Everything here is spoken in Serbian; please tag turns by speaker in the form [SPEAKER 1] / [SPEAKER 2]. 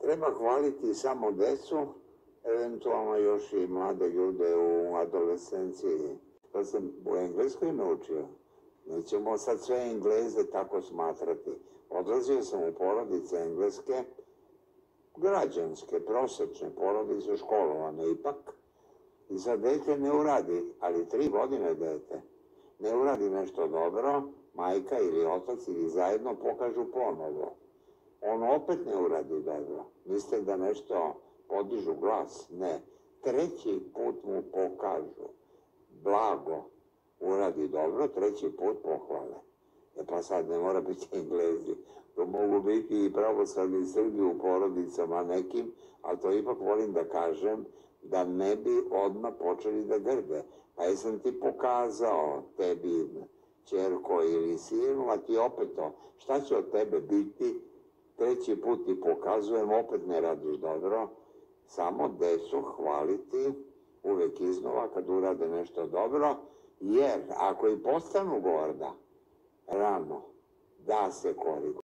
[SPEAKER 1] Treba hvaliti samo decu, eventualno još i mlade ljude u adolescenciji. To sam u Engleskoj naučio. Nećemo sad sve Engleze tako smatrati. Odlazio sam u porodice engleske, građanske, prosečne porodice, školovane ipak. I sad dete ne uradi, ali 3 godine dete, ne uradi nešto dobro, majka ili otac ili zajedno pokažu ponovo. On opet ne uradi dobro. Mislite da nešto podižu glas? Ne. 3. put mu pokažu. Blago uradi dobro, 3. put pohvale. Pa sad ne mora biti Englezi. To mogu biti i pravoslavni Srbi u porodicama nekim, ali to ipak volim da kažem da ne bi odmah počeli da grbe. Pa jesam ti pokazao tebi, ćerko ili sinu, a ti opet to. Šta će od tebe biti? 3. put ti pokazujem, opet ne radiš dobro. Samo decu hvaliti uvek iznova kad urade nešto dobro, jer ako i postanu gorda, rano da se koriguje.